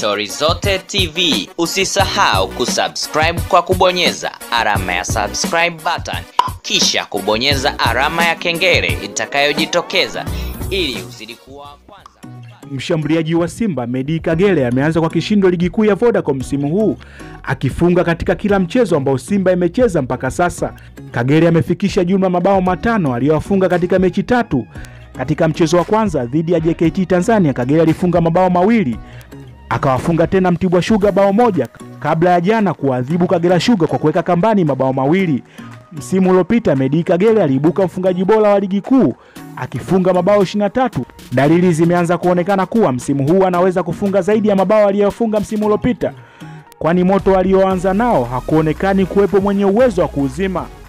Stori Zote TV. Usisahau kusubscribe kwa kubonyeza alama ya subscribe button, kisha kubonyeza alama ya kengele itakayojitokeza ili uzidi kuwa kwanza. Mshambuliaji wa Simba Meddie Kagere ameanza kwa kishindo ligi kuu ya Vodacom msimu huu, akifunga katika kila mchezo ambao Simba imecheza mpaka sasa. Kagere amefikisha jumla mabao 5 aliyofunga katika mechi 3. Katika mchezo wa kwanza dhidi ya JKT Tanzania, Kagere alifunga mabao 2, akawafunga tena Mtibwa Sugar bao 1 kabla ya jana kuadhibu Kagera Sugar kwa kuweka kambani mabao 2. Msimu uliopita Meddie Kagere aliibuka mfungaji bora wa ligi kuu akifunga mabao 23. Dalili zimeanza kuonekana kuwa msimu huu anaweza kufunga zaidi ya mabao aliyofunga msimu uliopita, kwani moto alioanza nao hakuonekani kuwepo mwenye uwezo wa kuuzima.